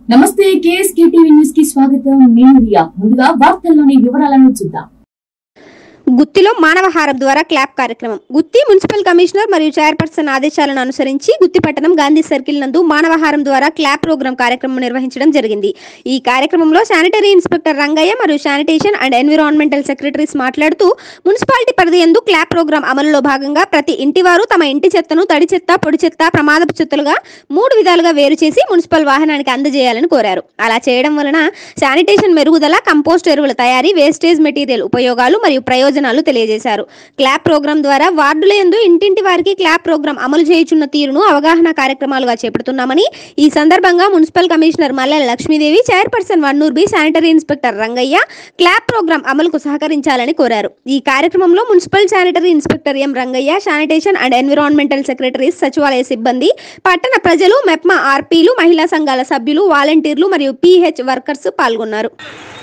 నమస్తే KSKTV news కి స్వాగతం. నేను రియా. ముందుగా వార్తల్లోని వివరాలను చూద్దాం. గుత్తిలో మానవహారం ద్వారా క్లాప్ కార్యక్రమం. గుత్తి మున్సిపల్ కమిషనర్ మరియు చైర్పర్సన్ ఆదేశాలను అనుసరించి గుత్తి పట్టణం గాంధీ సర్కిల్ నందు మానవహారం ద్వారా క్లాప్ ప్రోగ్రాం కార్యక్రమం నిర్వహించడం జరిగింది. ఈ కార్యక్రమంలో శానిటరీ ఇన్స్పెక్టర్ రంగయ్య మరియు శానిటేషన్ అండ్ ఎన్విరాన్మెంటల్ సెక్రటరీస్ మాట్లాడుతూ మున్సిపాలిటీ పరిధి యందు క్లాప్ ప్రోగ్రాం అమలులో భాగంగా ప్రతి ఇంటి వారు తమ ఇంటి చెత్తను తడి చెత్త, పొడి చెత్త, ప్రమాదపు చెత్తలుగా 3 విధాలుగా వేరు చేసి మున్సిపల్ వాహనానికి అందజేయాలని కోరారు. అలా చేయడం వలన శానిటేషన్ మెరుగుదల, కంపోస్ట్ ఎరువుల తయారీ, వేస్టేజ్ మెటీరియల్ ఉపయోగాలు మరియు ప్రయోజనాలు తెలియజేశారు. క్లాప్ ప్రోగ్రాం ద్వారా వార్డుల యందు ఇంటింటి వారికి క్లాప్ ప్రోగ్రాం అమలు చేయుచున్న తీరును అవగాహన కార్యక్రమాలుగా చేపడుతున్నామని, ఈ సందర్భంగా municipal commissioner Mallela Lakshmidevi, chairperson Vannur B, sanitary inspector Rangaiah clap program అమలుకు సహకరించాలని కోరారు. ఈ కార్యక్రమంలో municipal sanitary inspector M Rangaiah, sanitation and environmental secretaries, సచివాలయ సిబ్బంది, పట్టణ ప్రజలు, మెప్మా ఆర్పీలు, మహిళా సంఘాల సభ్యులు, వాలంటీర్లు మరియు PH వర్కర్స్ పాల్గొన్నారు.